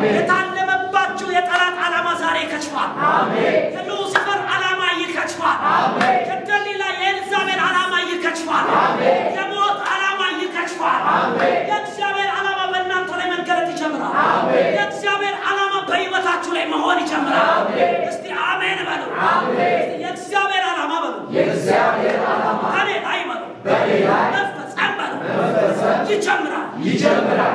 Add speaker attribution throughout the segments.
Speaker 1: የታለመባችሁ የጠላት ዓላማ ዛሬ ይከሽፋል። የሉሲፈር ዓላማ ይከሽፋል። የደሊላ የኤልዛቤል ዓላማ ይከሽፋል። የሞት ዓላማ ይከሽፋል። የእግዚአብሔር ዓላማ በእናንተ ላይ መገለጥ ይጀምራል። የእግዚአብሔር ዓላማ በሕይወታችሁ ላይ መሆን ይጀምራል። እስቲ አሜን በሉ። የእግዚአብሔር ዓላማ በሉ። የእግዚአብሔር ዓላማ በኔ ላይ በሉ። በኔ ላይ መፈጸም በሉ። ይጀምራል።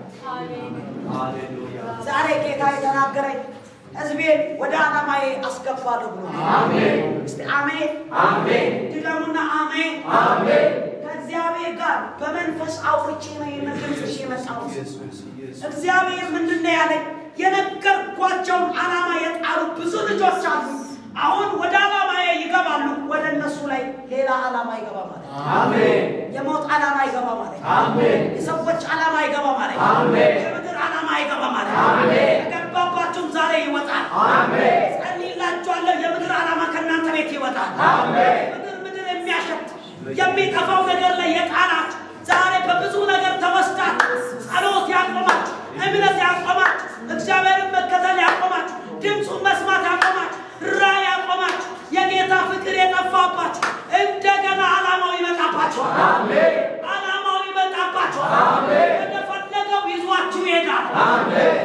Speaker 1: ዛሬ ጌታ የተናገረኝ ሕዝቤን ወደ ዓላማዬ አስገባለሁ ብሎ እስቲ አሜን ድገሙና አሜን። ከእግዚአብሔር ጋር በመንፈስ አውርቼ ነው የነገርኩሽ የመጣሁት። እግዚአብሔር ምንድነው ያለኝ? የነገርኳቸውን ዓላማ የጣሉ ብዙ ልጆች አሉ። አሁን ወደ ዓላማዬ ይገባሉ። ወደ እነሱ ላይ ሌላ ዓላማ ይገባ ማለት አሜን። የሞት ዓላማ ይገባ ማለት አሜን። የሰዎች ዓላማ ይገባ ማለት አሜን። የምድር ዓላማ ይገባ ማለት አሜን። የገባባችሁ ዛሬ ይወጣል አሜን። ጸልይላችኋለሁ። የምድር ዓላማ ከእናንተ ቤት ይወጣል አሜን። ምድር የሚያሸት የሚጠፋው ነገር ላይ የጣላችሁ ዛሬ በብዙ ነገር ተወስዳችሁ ጸሎት ያቆማችሁ፣ እምነት ያቆማችሁ፣ እግዚአብሔርን መከተል ያቆማችሁ፣ ድምፁን መስማት ያቆማችሁ፣ ራእይ ያቆማችሁ፣ የጌታ ፍቅር የጠፋባችሁ እንደገና ዓላማው ይመጣባችኋል አሜን። ዓላማው ይመጣባችኋል አሜን። ወደፈለገው ይዟችሁ ይሄዳል አሜን።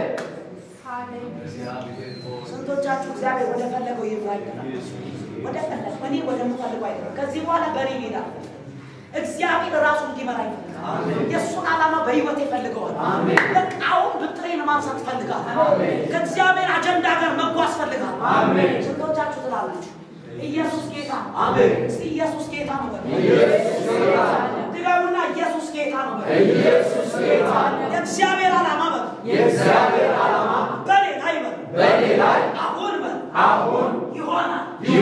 Speaker 1: ስንቶቻችሁ እግዚአብሔር ወደፈለገው ይዟል? ወደፈለገው እኔ ወደምፈልገው አይደለም። ከዚህ በኋላ በኔ ይሄዳል። እግዚአብሔር ራሱ እንዲመራ ይፈልጋል አሜን። የሱን ዓላማ በህይወት ይፈልጋል አሜን። በቃውን ብትሬን ማንሳት ይፈልጋል አሜን። ከእግዚአብሔር አጀንዳ ጋር መጓዝ ይፈልጋል አሜን። ስንቶቻችሁ ትላላችሁ ኢየሱስ ጌታ አሜን? እስቲ ኢየሱስ ጌታ ነው በሉ። ኢየሱስ ጌታ ድጋሙና ኢየሱስ ጌታ ነው በሉ። ኢየሱስ ጌታ የእግዚአብሔር ዓላማ በሉ። የእግዚአብሔር ዓላማ በኔ ላይ በሉ። በኔ ላይ አሁን በሉ። አሁን ይሆናል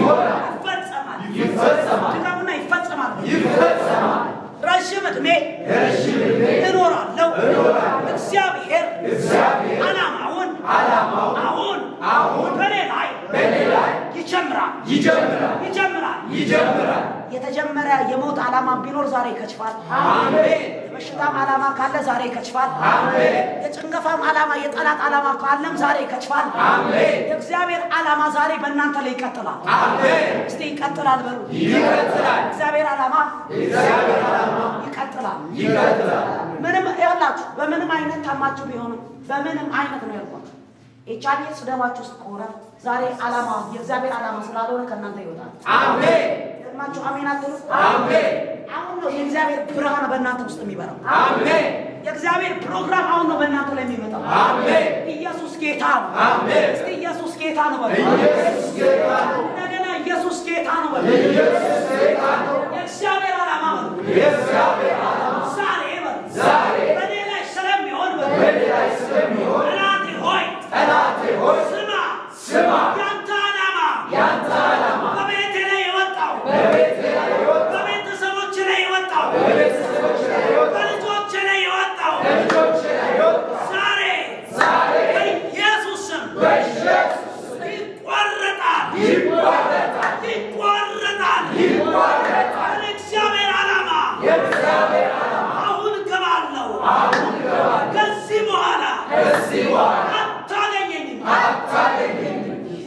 Speaker 1: ይፈጸማል ድጋሙና ይፈጸማል። ረጅም ዕድሜ እኖራለሁ። እግዚአብሔር ዓላማውን አሁን በኔ ላይ ይጀምራል። የተጀመረ የሞት ዓላማ ቢኖር ዛሬ ይከሽፋል አሜን። የበሽታም ዓላማ ካለ ዛሬ ይከሽፋል አሜን። የጭንገፋም ዓላማ የጠላት ዓላማ ካለም ዛሬ ይከሽፋል አሜን። የእግዚአብሔር ዓላማ ዛሬ በእናንተ ላይ ይቀጥላል አሜን። እስቲ ይቀጥላል በሉ። ይቀጥላል። እግዚአብሔር ዓላማ ይቀጥላል። ምንም ያላችሁ በምንም አይነት ታማችሁ ቢሆኑ በምንም አይነት ነው ያልኳችሁ የቻሌት ስደማችሁ ውስጥ ከሆነ ዛሬ ዓላማ የእግዚአብሔር ዓላማ ስላልሆነ ከእናንተ ይወጣል አሜን። ማችሁ አሜን አትሉ? አሜን። አሁን ነው የእግዚአብሔር ብርሃን በእናንተ ውስጥ የሚበራው አሜን። የእግዚአብሔር ፕሮግራም አሁን ነው በእናንተ ላይ የሚመጣው አሜን። ኢየሱስ ጌታ ነው አሜን። እስቲ ኢየሱስ ጌታ ነው በሉ። ኢየሱስ ጌታ ነው። እንደገና ኢየሱስ ጌታ ነው በሉ። ኢየሱስ ጌታ ነው። የእግዚአብሔር ዓላማ ነው። የእግዚአብሔር ዓላማ ዛሬ በኔ ላይ ስለሚሆን በሉ። በኔ ላይ ስለሚሆን ጠላቴ ሆይ ስማ ያንተ ዓላማ በቤቴ ላይ የወጣው በቤተሰቦች ላይ የወጣው በልጆች ላይ የወጣው ዛሬ በኢየሱስ ስም ይቆረጣል። የእግዚአብሔር ዓላማ አሁን እገባለሁ። ከዚህ በኋላ አታገኘኝም።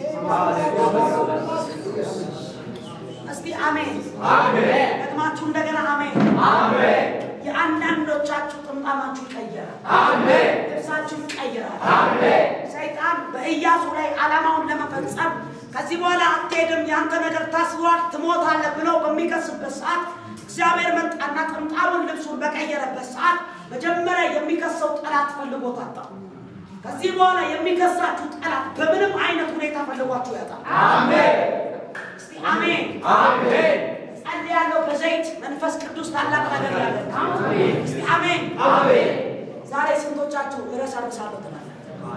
Speaker 1: እስቲ አሜን ደግማችሁ እንደገና አሜን። የአንዳንዶቻችሁ ጥምጣማችሁ ይቀየራል አሜን። ልብሳችሁ ይቀየራል አሜን። ሰይጣን በኢያሱ ላይ ዓላማውን ለመፈጸም ከዚህ በኋላ አትሄድም ያንተ ነገር ታስሯል ትሞታለህ ብሎ በሚከስበት ሰዓት እግዚአብሔር መጣና ጥምጣሙን ልብሱን በቀየረበት ሰዓት መጀመሪያ የሚከሰው ጠላት ፈልጎት አጣ። ከዚህ በኋላ የሚከሳችሁ ጠላት በምንም አይነት ሁኔታ ፈልጓችሁ ያጣል አሜን። እስቲ አሜን ጸልያለሁ በዘይት መንፈስ ቅዱስ ታላቅ ነገር ያደርጋል አሜን። እስቲ አሜን ዛሬ ስንቶቻችሁ እረሳለሁ ትላላችሁ?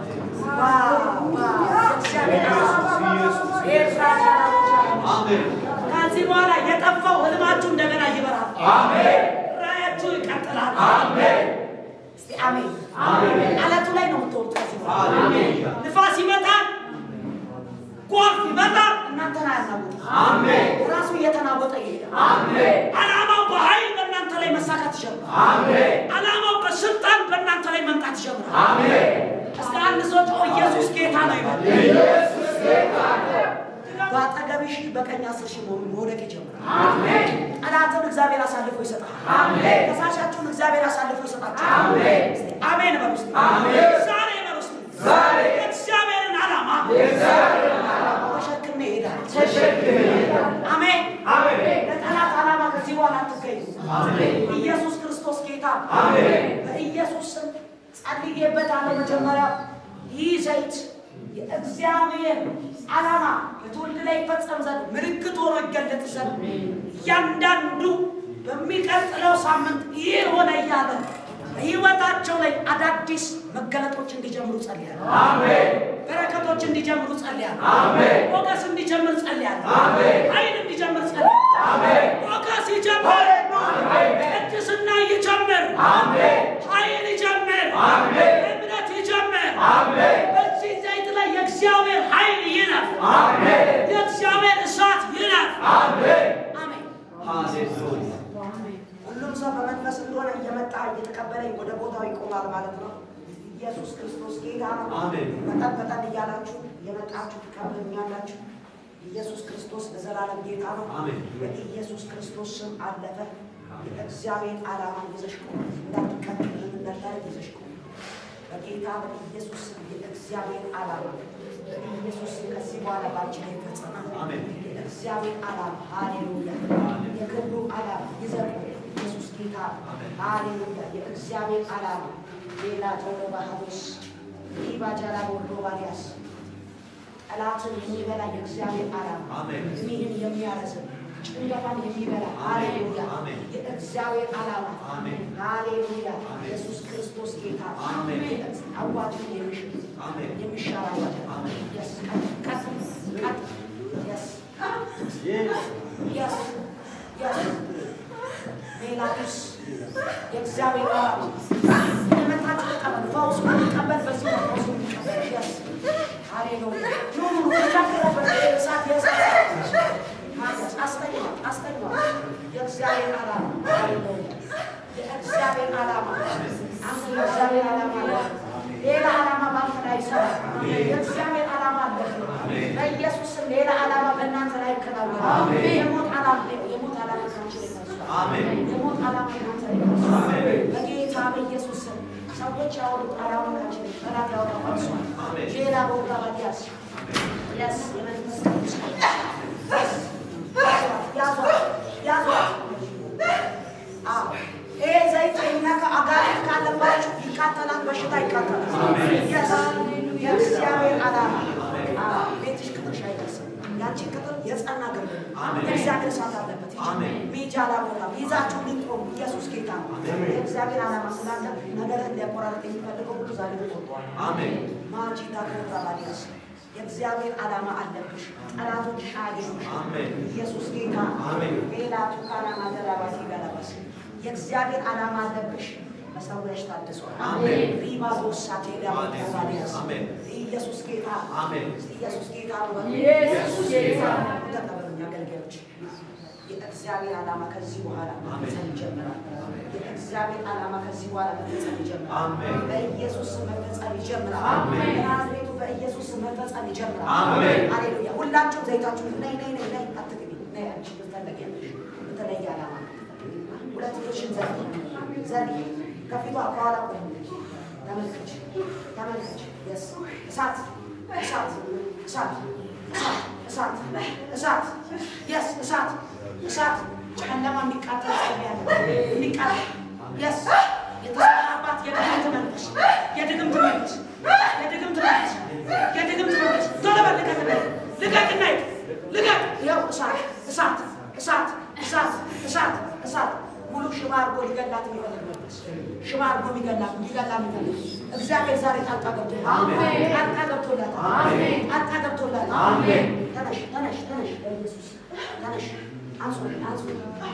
Speaker 1: ከዚህ በኋላ የጠፋው ህልማችሁ እንደገና ይበራል አሜን። ራእያችሁ ይቀጥላል አሜን። እስቲ አሜን አለቱ ላይ ነው የምትወጡት። ከዚህ በኋላ ንፋስ ይመጣል ጎርፍ ይመጣል እናንተን አያናውጥ አሜን። ራሱ እየተናወጠ ይሄዳል አሜን። ዓላማው በኃይል በእናንተ ላይ መሳካት ይጀምራል አሜን። ዓላማው በስልጣን በእናንተ ላይ መምጣት ይጀምራል አሜን። እስቲ አንድ ሰው ኢየሱስ ጌታ ነው ይላል።
Speaker 2: ኢየሱስ ጌታ ነው።
Speaker 1: ባጠገብሽ በቀኝ 10 ሺህ መውደቅ ይጀምራል።
Speaker 2: አሜን።
Speaker 1: ጠላትን እግዚአብሔር አሳልፎ ይሰጣል።
Speaker 2: አሜን።
Speaker 1: ከሳሻችሁን እግዚአብሔር አሳልፎ ይሰጣችኋል።
Speaker 2: አሜን።
Speaker 1: አሜን በሉ እስቲ።
Speaker 2: አሜን።
Speaker 1: ዛሬ በሉ እስቲ።
Speaker 2: ዛሬ
Speaker 1: እግዚአብሔርን ዓላማ ተሸክሜ እሄዳለሁ። አሜን።
Speaker 2: አሜን።
Speaker 1: ለጠላት ዓላማ ከዚህ በኋላ አትገኙ።
Speaker 2: አሜን።
Speaker 1: ኢየሱስ ክርስቶስ ጌታ።
Speaker 2: አሜን።
Speaker 1: በኢየሱስ ስም ጸልዬበታለሁ። መጀመሪያ ይህ ዘይት የእግዚአብሔር ዓላማ በትውልድ ላይ ይፈጸም ዘንድ ምልክት ሆኖ ይገለጥ ዘንድ እያንዳንዱ በሚቀጥለው ሳምንት ይህ ሆነ እያለ በሕይወታቸው ላይ አዳዲስ መገለጦች እንዲጀምሩ ጸልያለሁ።
Speaker 2: አሜን።
Speaker 1: በረከቶች እንዲጀምሩ ጸልያለሁ።
Speaker 2: አሜን።
Speaker 1: ሞገስ እንዲጀምር ጸልያለሁ።
Speaker 2: አሜን።
Speaker 1: ኃይል እንዲጀምር ጸልያለሁ።
Speaker 2: አሜን።
Speaker 1: ሞገስ ይጀምር።
Speaker 2: አሜን።
Speaker 1: ቅድስና ይጀምር።
Speaker 2: አሜን።
Speaker 1: ኃይል ይጀምር።
Speaker 2: አሜን።
Speaker 1: እምነት ይጀምር።
Speaker 2: አሜን።
Speaker 1: በዚህ ዘይት ላይ የእግዚአብሔር ኃይል ይነፍ።
Speaker 2: አሜን።
Speaker 1: የእግዚአብሔር እሳት ይነፍ።
Speaker 2: አሜን።
Speaker 1: አሜን።
Speaker 2: ሃሌሉያ።
Speaker 1: ሁሉም ሰው በመንፈስ እንደሆነ እየመጣ እየተቀበለኝ ወደ ቦታው ይቆማል ማለት ነው። ኢየሱስ ክርስቶስ ጌታ ነው።
Speaker 2: አሜን።
Speaker 1: በጣም በጣም እያላችሁ የመጣችሁ ትቀበሉኛላችሁ። ኢየሱስ ክርስቶስ ለዘላለም ጌታ ነው።
Speaker 2: አሜን።
Speaker 1: በኢየሱስ ክርስቶስ ስም አለፈ። የእግዚአብሔር ዓላማ ይዘሽ ቆም። እንዳትቀበል እንዳታረግ ይዘሽ ቆም። በጌታ በኢየሱስ ስም የእግዚአብሔር ዓላማ በኢየሱስ ስም ከዚህ በኋላ ባንቺ ላይ ይፈጸማል።
Speaker 2: አሜን።
Speaker 1: የእግዚአብሔር ዓላማ ሃሌሉያ። የክብሩ ዓላማ ይዘሽ ቆም። ኢየሱስ ጌታ ሃሌሉያ። የእግዚአብሔር ዓላማ ሌላ ጆሮ ባህሩስ ይባጃላ ወዶ ባሪያስ ጠላትን የሚበላ የእግዚአብሔር ዓላማ
Speaker 2: አሜን።
Speaker 1: እሚህን የሚያረዝም ጭንገፋን የሚበላ ሃሌሉያ የእግዚአብሔር ዓላማ
Speaker 2: አሜን።
Speaker 1: ሃሌሉያ
Speaker 2: አሜን።
Speaker 1: ኢየሱስ ክርስቶስ ጌታ
Speaker 2: አሜን።
Speaker 1: አዋጅን የሚሽር
Speaker 2: አሜን።
Speaker 1: የሚሻር አዋጅ
Speaker 2: አሜን።
Speaker 1: yes ቀጥ yes
Speaker 2: Yes.
Speaker 1: yes yes ሜላቱስ የእግዚአብሔር ዓላማ የመጣችሁ ተቀበሉ። ፈውስ የሚቀበል በዚህ ነው። ፈውስ የሚቀበል yes ሃሌሉያ ኑ ተሻገሩበት እሳት አስተኛው የእግዚአብሔር ዓላማ ሃሌሉያ የእግዚአብሔር ዓላማ አንተ የእግዚአብሔር ዓላማ አለ። ሌላ ዓላማ ባንተ ላይ ይሰራል። የእግዚአብሔር ዓላማ አለ። በኢየሱስ ስም ሌላ ዓላማ በእናንተ ላይ ይከናወናል። የሞት ዓላማ ካንቺ ላይ ይነሳል።
Speaker 2: አሜን።
Speaker 1: የሞት ዓላማ ካንቺ ላይ ይነሳል። በጌታ በኢየሱስ ስም ሰዎች ያወሩት ዓላማ ካንቺ ላይ ጠላት ያወጣው ፈርሷል። ሌላ ቦታ ባዲያስ yes የመንፈስ ቅዱስ ያዟት ይሄ ዘይት የሚነካ አጋንንት ካለባችሁ ይቃጠላል፣ በሽታ ይቃጠላል። የእግዚአብሔር ዓላማ ቤትሽ ቅጥርሽ አይደርስም። ያንቺ ቅጥር የጸና ገብ የእግዚአብሔር እሳት አለበት። ሚጃላ ቦታ ይዛችሁ ሊቆሙ ኢየሱስ ጌታ ነው። የእግዚአብሔር ዓላማ ስላለ ነገርን ሊያቆራርጥ የሚፈልገው ሁሉ ዛሬ ተቆርጧል። አሜን። ማጂታ ከራባዲያስ የእግዚአብሔር ዓላማ አለብሽ። ጠላቶች አያገኙሽ። ኢየሱስ ጌታ ሌላ ቱካና ማደራባሲ ገላባስ የእግዚአብሔር ዓላማ አለብሽ። መሰዊያሽ ታድሷል። አሜን። ሪባዞሳ ቴዳባዲያስ ኢየሱስ ጌታ ኢየሱስ ጌታ ነው። ኢየሱስ ጌታ ተቀበሉኝ አገልጋዮች። የእግዚአብሔር ዓላማ ከዚህ በኋላ መፈጸም ይጀምራል። የእግዚአብሔር ዓላማ ከዚህ በኋላ መፈጸም ይጀምራል። በኢየሱስ ስም መፈጸም ይጀምራል። በናዝሬቱ በኢየሱስ ስም መፈጸም ይጀምራል። ሃሌሉያ። ሁላችሁም ዘይታችሁ ነይ አትግቢ። ነይ አንቺ ትፈልጊያለሽ በተለየ ዓላማ ሁለት ልጆችን ዘርጊ ከፊቷ ከኋላ ተመልከች yes እሳት yes እሳት ጨለማ የሚቃጠል የሚቃጠል yes የተሰራባት የድግምት መንፈስ ቶሎ በል ልቀቅና ልቀቅ። ይኸው እሳት ሙሉ ሽባ አድርጎ ሊገላት የሚፈልግ መንፈስ ሽባ አድርጎ ሊገላት የሚፈልግ እግዚአብሔር ዛሬ ጣልቃ ገብቶላታል። ተነሽ በኢየሱስ ተነሽ። አንሱ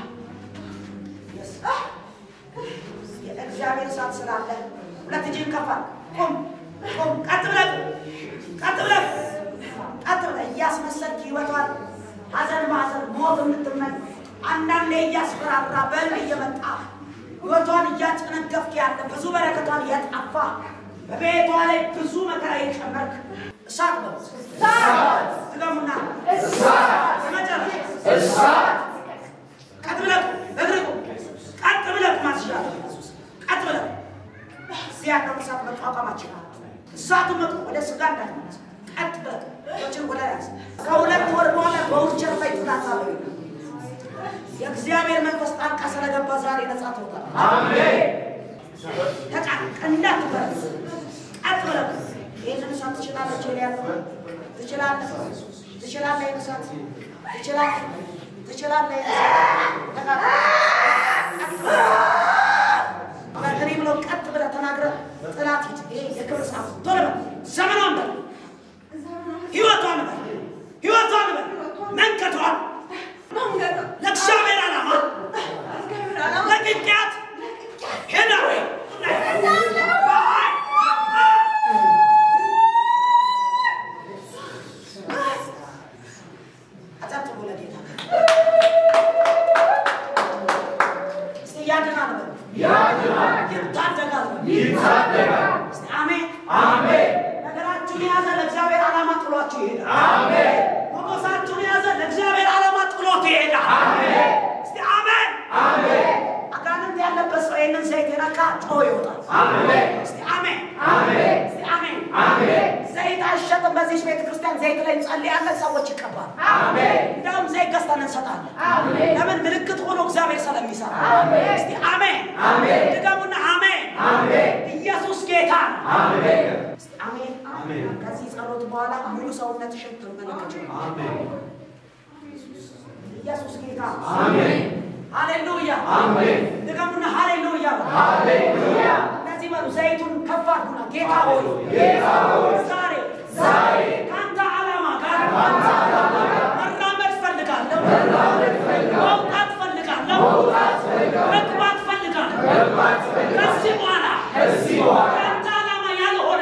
Speaker 1: የእግዚአብሔር እሳት ስላለ ሁለት እጅህን ከፍ አድርግ። ቁም ቀጥ ብለህ እያስመሰልክ ህይወቷን ሐዘን በሐዘን ሞት እንድትመኝ አንዳንዴ እያስፈራራ በል እየመጣ ህይወቷን እያጨነገፍክ ያለ ብዙ በረከቷን እያጣፋ በቤቷ ላይ ብዙ መከራ የጨመርክ እሳት ነው ትገሙና እሳት ቀጥ ብለህ ማስሻል ቀጥ ብለህ ሲያቀም እሳት መቋቋማችን እሳቱ መጥቶ ወደ ስጋ እንዳትመለስ ቀጥ ብለህ ወጭን ወደ ያዝ ከሁለት ወር በኋላ በውርቸር ላይ ትታታለህ የእግዚአብሔር መንፈስ ጣልቃ ስለገባ ዛሬ ነፃ ትወጣለህ አሜን ተቃል እንዳትበረስ ቀጥ ብለህ ይሄንን እሳት ትችላለህ እሳት ትችላለህ ተቃል በእኔ ብለው ቀጥ ብለህ ተናግረህ ጥላት ይሄ የክብር ሰዓት ቶሎ ዘመኗን በል ህይወቷን በል መንከቷን ለእግዚአብሔር ዓላማ ለቅንቅያት ሄዳ አጫጭቦ ለጌታ እስቲ ያድናል ይታደጋል አሜን ነገራችሁን የያዘ ለእግዚአብሔር ዓላማ ጥሏችሁ ይሄዳል አሜን ሞገሳችሁን የያዘ ለእግዚአብሔር ዓላማ ጥሎት ይሄዳል አሜን እስቲ አሜን አጋንንት ያለበት ሰው ይሄንን ዘይት የነካ ጮህ ይወጣል አሜን እስቲ አሜን ዘይት አይሸጥም በዚህ ቤተ ክርስቲያን ዘይት ላይ እንጸልያለን ሰዎች ይቀባል አሜን እንደውም ዘይት ገዝተን እንሰጣለን አሜን ለምን ምልክት ሆኖ እግዚአብሔር ስለሚሰራ አሜን እስቲ አሜን ድገሙና አሜን ኢየሱስ ጌታ አሜን እስቲ አሜን ከዚህ ጸሎት በኋላ ሙሉ ሰውነትሽን ትመለከቱ አሜን ኢየሱስ ጌታ አሜን ሃሌሉያ አሜን ድገሙና ሃሌሉያ ለዚህ በሉ ዘይቱን ከፍ አድርጉና ጌታ ሆይ ዛሬ ካንተ ዓላማ ጋር መራመድ ፈልጋለሁ መውጣት ፈልጋለሁ መግባት ፈልጋለሁ ከዚህ በኋላ ካንተ ዓላማ ያልሆነ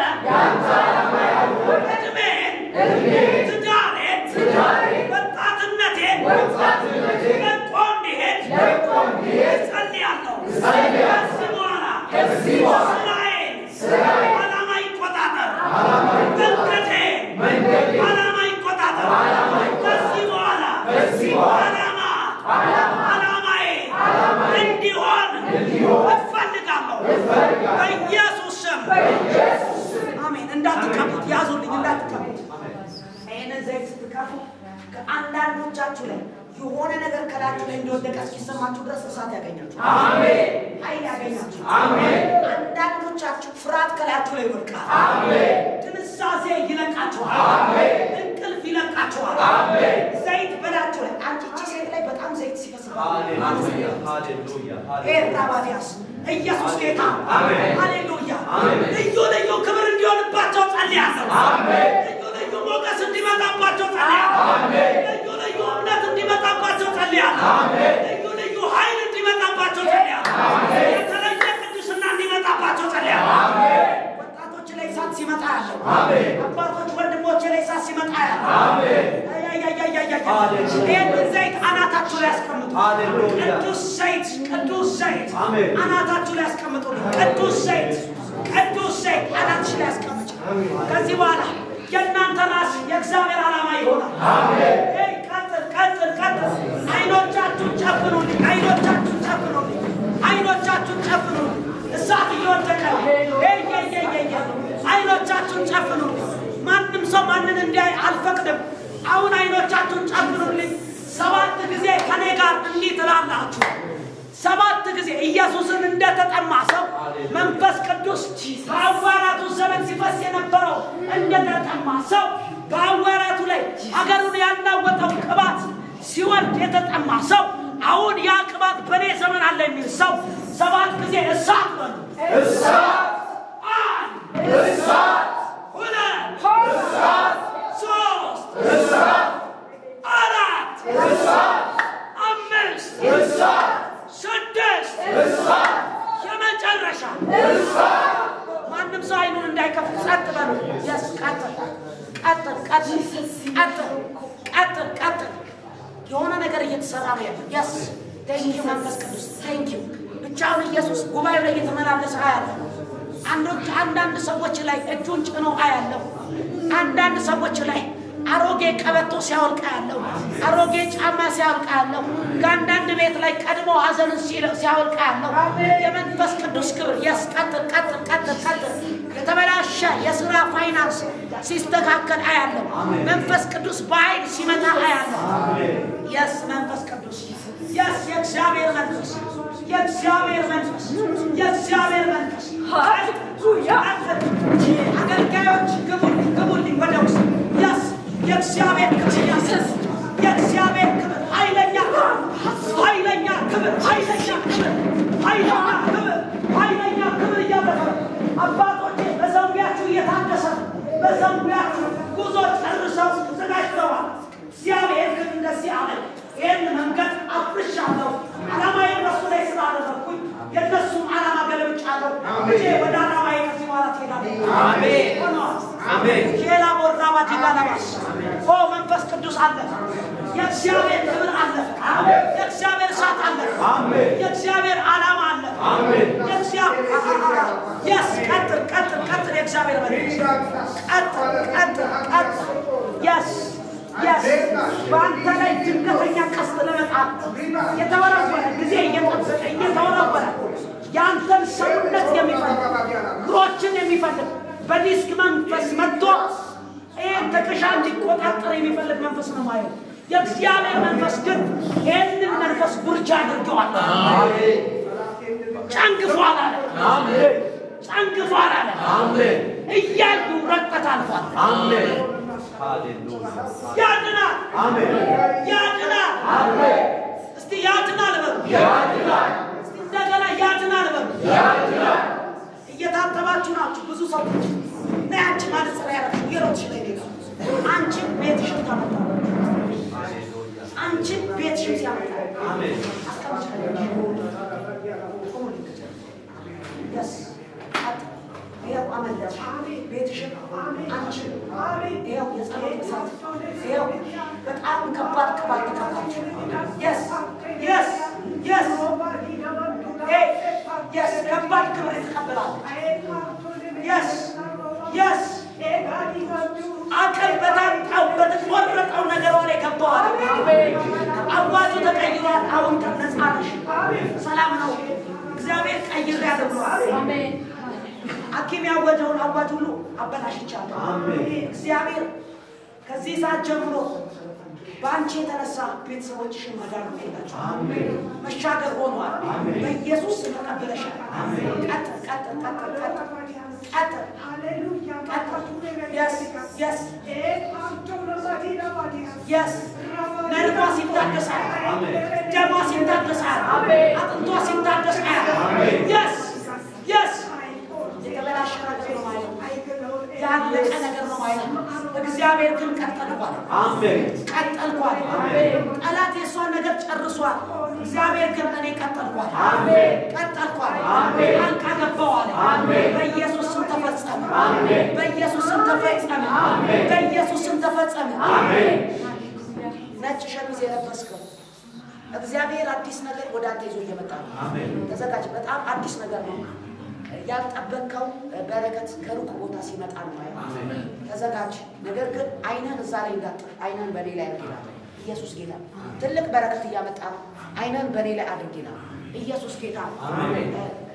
Speaker 1: እድሜን ትዳሬን ወጣትነቴን ለቆ እንዲሄድ እጸልያለሁ ከዚህ በኋላ ስራዬን ዓላማ ይቆጣጠር መንገዴን ዓላማ ይቆጣጠር ከዚህ በኋላ ዓላማዬ እንዲሆን እፈልጋለሁ በኢየሱስ ስም አሜን እንዳትቀቡት ያዙልኝ እንዳትቀቡት ይሄንን ዘይት ስትቀቡ ከአንዳንዶቻችሁ ላይ የሆነ ነገር ከላችሁ ላይ እንደወደቀ እስኪሰማችሁ ድረስ እሳት ያገኛችሁ አሜን ኃይል ያገኛችሁ አሜን አንዳንዶቻችሁ ፍርሃት ከላችሁ ላይ ይወድቃል አሜን ትንሳዜ ይለቃችኋል አሜን እንቅልፍ ይለቃችኋል አሜን ዘይት በላችሁ ላይ አንቺ ሴት ላይ በጣም ዘይት ሲፈስባል ሃሌሉያ ኤራባዲያስ ኢየሱስ ጌታ አሜን ሃሌሉያ ልዩ ልዩ ክብር እንዲሆንባቸው ጸልያለሁ አሜን ልዩ ሞገስ እንዲመጣባቸው ጸልያለሁ አሜን ልዩ እምነት እንዲመጣባቸው ጸልያለሁ አሜን ልዩ ኃይል እንዲመጣባቸው ጸልያለሁ አሜን የተለየ ቅዱስና እንዲመጣባቸው ጸልያለሁ አሜን ወጣቶች ላይ እሳት ሲመጣ ያለው አሜን አባቶች ወንድሞች ላይ እሳት ሲመጣ ያለው አሜን ይህንን ዘይት አናታችሁ ላይ ያስቀምጡ ቅዱስ ዘይት አናታችሁ ላይ ያስቀምጡ ቅዱስ ዘይት አናትሽ ላይ ያስቀምጡ ከዚህ በኋላ የእናንተ ራስ የእግዚአብሔር ዓላማ ይሆናል አሜን ቀጥል አይኖቻችሁን ጨፍኑልኝ እሳት እየወደቀ አይኖቻችሁን ጨፍኑልኝ ማንም ሰው ማንን እንዲያይ አልፈቅድም አሁን አይኖቻችሁን ጨፍኑልኝ 7 ጊዜ ከኔ ጋር እንዲህ ትላላችሁ 7 ጊዜ ኢየሱስን እንደተጠማ ሰው መንፈስ ቅዱስ በአዋራቱ ዘመን ሲፈስ የነበረው እንደተጠማ ሰው በአዋራቱ ላይ ሀገሩን ያናወጠው ቅባት ሲወርድ የተጠማ ሰው አሁን ያ ቅባት በኔ ዘመን አለ የሚል ሰው 7 ጊዜ እሳት በሉ እሳት ሁለት ሶስት አራት አምስት ስድስት የመጨረሻ ማንም ሰው አይኑን እንዳይከፍት ጸጥ በሉ ቀጥል የሆነ ነገር እየተሰራ ነው ያለው yes thank you መንፈስ ቅዱስ thank you ብቻውን ኢየሱስ ጉባኤው ላይ እየተመላለሰ አያለ አንዳንድ ሰዎች ላይ እጁን ጭኖ አያለው አንዳንድ ሰዎች ላይ አሮጌ ቀበቶ ሲያወልቃ ያለው አሮጌ ጫማ ሲያወልቃ ያለው ጋንዳንድ ቤት ላይ ቀድሞ ሐዘንን ሲያወልቃ ያለው የመንፈስ ቅዱስ ክብር ያስቀጥል የተበላሸ የሥራ ፋይናንስ ሲስተካከል አያለው መንፈስ ቅዱስ በኃይል ሲመጣ አያለው yes መንፈስ ቅዱስ yes የእግዚአብሔር መንፈስ ሃሌሉያ አገልጋዮች ግቡልኝ ወደ ውስጥ yes የእግዚአብሔር ክብር የእግዚአብሔር ክብር ኃይለኛ ክብር እያበረ አባቶቼ በዘንቢያችሁ እየታደሰ በዘንቢያችሁ ጉዞ ጨርሰው ተዘጋጅተዋል እግዚአብሔር ግን እንደዚህ አለ ይህን መንገድ አፍርሻለሁ ዓላማዬን በሱ ላይ ስላደረግኩኝ የእነሱም ዓላማ ገለብጫለሁ እጄ ወደ ዓላማዬ ከዚህ በኋላ ትሄዳለህ አሜን ሼላ ቦርዳባ ዲጋላባስ ኦ መንፈስ ቅዱስ አለ የእግዚአብሔር ክብር አለ የእግዚአብሔር እሳት አለ የእግዚአብሔር ዓላማ አለ የእግዚአብሔር yes ቀጥል የእግዚአብሔር መንፈስ ቀጥል yes በአንተ ላይ ድንገተኛ ቀስት ለመጣል የተወረወረ ጊዜ እየተወረወረ የአንተን ሰውነት የሚፈልግ እግሮችን የሚፈልግ በዲስክ መንፈስ መጥቶ ይህን ተከሻ እንዲቆጣጠር የሚፈልግ መንፈስ ነው ማየው የእግዚአብሔር መንፈስ ግን ይህንን መንፈስ ጉርጃ አድርገዋል ጨንግፏል አለ እያሉ ረቀት አልፏል
Speaker 2: ሃሌሉያ
Speaker 1: ያድናል አሜን እስቲ ያድናል በሉ እስቲ እንደገና ያድናል በሉ እየታተባችሁ ናችሁ ብዙ ሰዎች ነያች ማለት ስራ ያረጋችሁ ይሮጥሽ ላይ ነው አንቺ ቤትሽን ታመጣለሽ አንቺ ቤትሽን ሲያመጣ አሜን አስቀምጪ yes ይሄው አመለች ቤትሽን አንቺ ይሄው የጸሎት ሰዓት ይሄው በጣም ከባድ ተቀባችሁ yes ከባድ ክብር ተቀበላል yes አቀል በታጣው በተቆረጠው ነገር ላይ ገባዋል አዋጁ ተቀይሯል አሁን ነፃ ነሽ ሰላም ነው እግዚአብሔር ቀይር ያደርጋል አሜን አኪም ያወጀውን አዋጅ ሁሉ አበላሽቻለሁ እግዚአብሔር ከዚህ ሰዓት ጀምሮ በአንቺ የተነሳ ቤተሰቦችሽን ማዳን ይላችሁ አሜን መሻገር ሆኗል በኢየሱስ ተቀበለሻል አሜን ቀጥል ሃሌሉያ yes ነርቫስ ይታደሳል ደሟ ይታደሳል አጥንቷ ይታደሳል yes የተበላሸ ነገር ነው ማለት ያለቀ ነገር ነው ማለት እግዚአብሔር ግን ቀጠልኳል አሜን ጠላት የሷን ነገር ጨርሷል እግዚአብሔር ግን እኔ ቀጠልኳል አሜን አንካ ገባዋል በኢየሱስ ስም ተፈጸመ አሜን ነጭ ሸሚዝ የለበስከው እግዚአብሔር አዲስ ነገር ወደ አንተ ይዞ እየመጣ ነው አሜን ተዘጋጅ በጣም አዲስ ነገር ነው ያልጠበቀው በረከት ከሩቅ ቦታ ሲመጣ ነው ማለት አሜን ተዘጋጅ ነገር ግን አይነን እዛ ላይ እንዳጥፍ አይነን በሌላ ያርግላል ኢየሱስ ጌታ ትልቅ በረከት ያመጣ አይነን በሌላ አድርጊና ኢየሱስ ጌታ አሜን